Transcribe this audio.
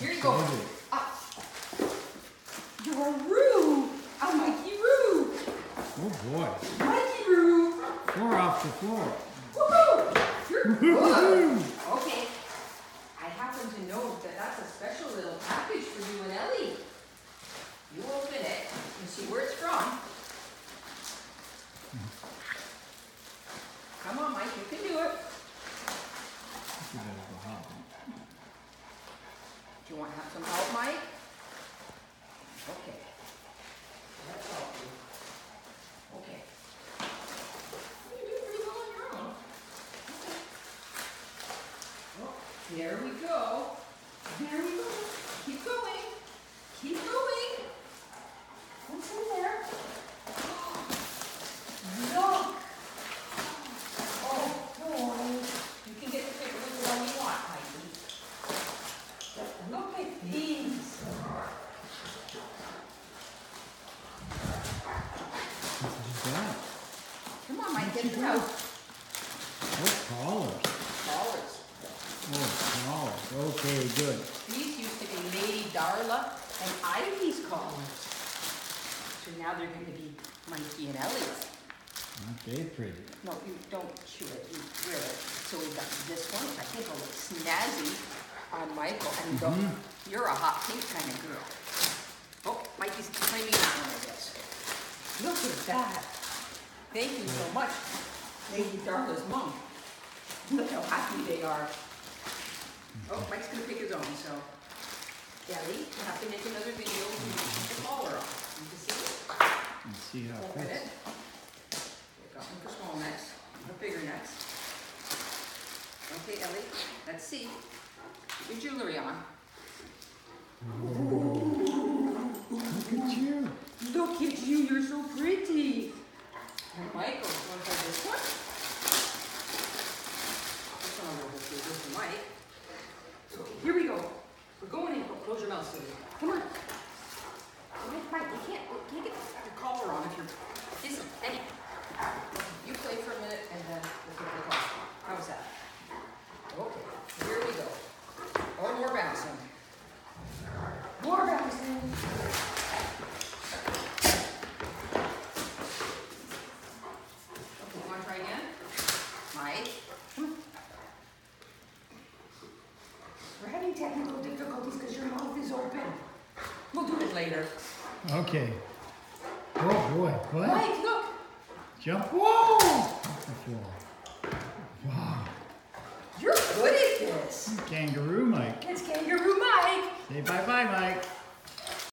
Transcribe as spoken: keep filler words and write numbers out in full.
Here you go. Ah. You're a Roo. A Mikey Roo. Oh boy. Mikey Roo. Four off the floor. Woohoo! You're good. Okay. I happen to know that that's a special little package for you and Ellie. You open it and see where it's from. Come on, Mike, you can do it. Do you want to have some help, Mike? Okay. Let's help you. Okay. You do pretty well on your own. Okay. Oh, there we go. There we go. Keep going. Keep going. What's in there? Look. Oh, boy. You can get the picture with the one you want, Mikey. Look at these. Come on, Mike, get them out. Oh, collars. Collars. Oh, collars. Okay, good. These used to be Lady Darla and Ivy's collars. So now they're going to be Mikey and Ellie's. Okay, pretty. No, you don't chew it, you wear it. So we've got this one, I think will look snazzy on Michael. And go, Mm-hmm. You're a hot pink kind of girl. Oh, Mikey's claiming that one, I guess. Look at that. Thank you so much, Lady Darla's mom. Look how happy they are. Oh, Mike's going to pick his own, so. Ellie, you have to make another video with the collar on. You can see it? Let's see how it Open it. fits. We've got one for small necks, one for bigger necks. Okay, Ellie, let's see. Put your jewelry on. Look at you. Look at you, you're so pretty. And Michael, want to try this one? This one I'll go through. This for Mike. Okay, here we go. We're going in. Oh, close your mouth, Sylvia. Come on. Mike, Mike, you can't, you can't get your collar on if you're... Listen, Eddie. You play for a minute and then we'll put the collar on. How's that? Okay, here we go. Oh, more bouncing. More bouncing. Okay, you want to try again? Mike? We're having technical difficulties because your mouth is open. We'll do it later. Okay. Oh boy. What? Mike, look. Jump. Whoa! Off the floor. Wow. You're good at this. Kangaroo Mike. It's Kangaroo Mike. Say bye-bye, Mike.